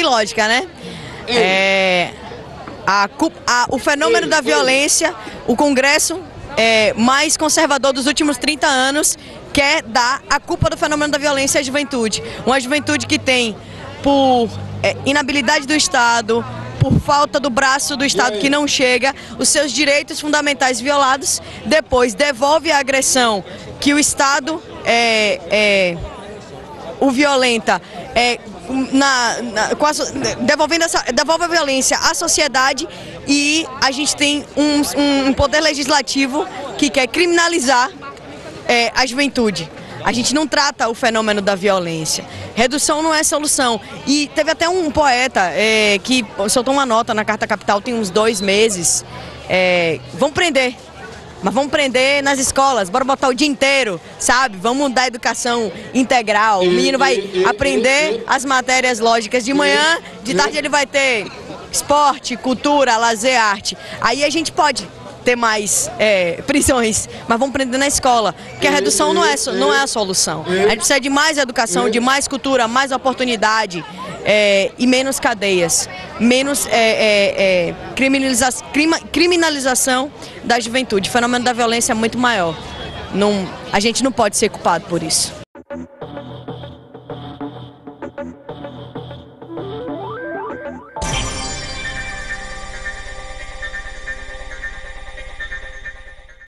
lógica, né? O fenômeno da violência, o Congresso mais conservador dos últimos 30 anos quer dar a culpa do fenômeno da violência à juventude. Uma juventude que tem, por inabilidade do Estado, por falta do braço do Estado que não chega, os seus direitos fundamentais violados, depois devolve a agressão que o Estado o violenta, devolve a violência à sociedade, e a gente tem um poder legislativo que quer criminalizar a juventude. A gente não trata o fenômeno da violência. Redução não é solução. E teve até um poeta que soltou uma nota na Carta Capital tem uns 2 meses. Vamos prender. Mas vamos prender nas escolas, bora botar o dia inteiro, sabe? Vamos dar educação integral. O menino vai aprender as matérias lógicas de manhã, de tarde ele vai ter esporte, cultura, lazer, arte. Aí a gente pode ter mais prisões, mas vamos prender na escola, porque a redução não é a solução. A gente precisa de mais educação, de mais cultura, mais oportunidade e menos cadeias, menos criminalização da juventude. O fenômeno da violência é muito maior. A gente não pode ser culpado por isso.